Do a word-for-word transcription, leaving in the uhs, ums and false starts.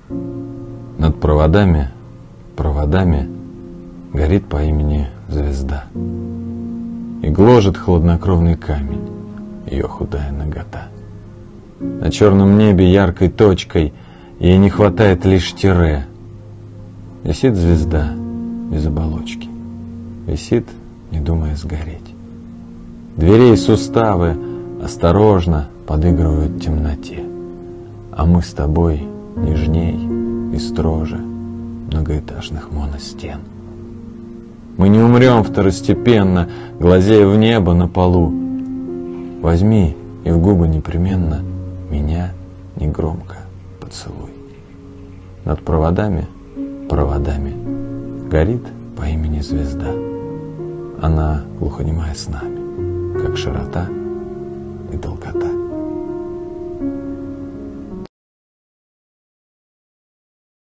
Над проводами, проводами горит по имени звезда. И гложет хладнокровный камень ее худая нагота. На черном небе яркой точкой ей не хватает лишь тире. Висит звезда без оболочки, висит, не думая сгореть. Дверей суставы осторожно подыгрывают в темноте, а мы с тобой нежней и строже многоэтажных моностен. Мы не умрем второстепенно, глазея в небо на полу. Возьми и в губы непременно меня негромко поцелуй. Над проводами, проводами горит по имени звезда. Она глухонемая с нами, как широта и долгота.